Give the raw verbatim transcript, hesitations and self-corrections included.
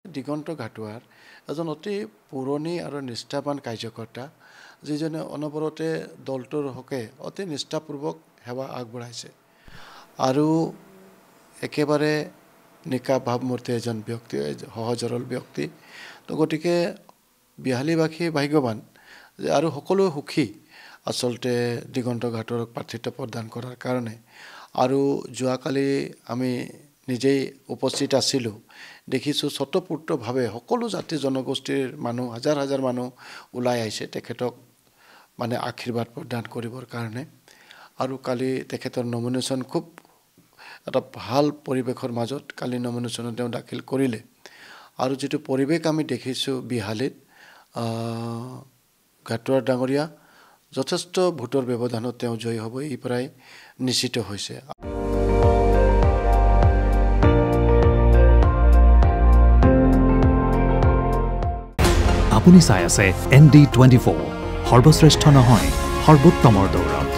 দিগন্ত ঘাটোৱাৰ এজন অতি পুৰণি আৰু নিষ্ঠাবান কাৰ্যকৰ্তা যিজনে অনবৰতে দলটোৰ হকে অতি নিষ্ঠাপূৰ্বক সেৱা আগবঢ়াইছে আৰু একেবাৰে নিকা ভাৱমূৰ্তি এজন ব্যক্তি সহজ সৰল ব্যক্তি তো গতিকে বিহালীবাসী ভাগ্যৱান যে আৰু সকলো সুখী আচলতে দিগন্ত ঘাটোৱাৰক প্ৰাৰ্থিত্ব প্ৰদান কৰাৰ কাৰণে আৰু যোৱাকালি আমি নিজেই উপস্থিত আছিলোঁ দেখিছোঁ স্বতঃপূৰ্তভাৱে সকলো জাতি জনগোষ্ঠীৰ মানুহ হাজাৰ হাজাৰ মানুহ ওলাই আহিছে তেখেতক মানে আশীৰ্বাদ প্ৰদান কৰিবৰ কাৰণে আৰু কালি তেখেতৰ নমিনেশ্যন খুব এটা ভাল পৰিৱেশৰ মাজত কালি নমিনেশ্যন তেওঁ দাখিল কৰিলে আৰু যিটো পৰিৱেশ আমি দেখিছোঁ বিহালীত ঘাটোৱাৰ ডাঙৰীয়া যথেষ্ট ভোটৰ ব্যৱধানত তেওঁ জয়ী হ'ব এই প্ৰায় নিশ্চিত হৈছে। আপুনি চাই আছে এন ডি টুৱেণ্টি ফ'ৰ সৰ্বশ্ৰেষ্ঠ নহয় সৰ্বোত্তমৰ দৌৰত।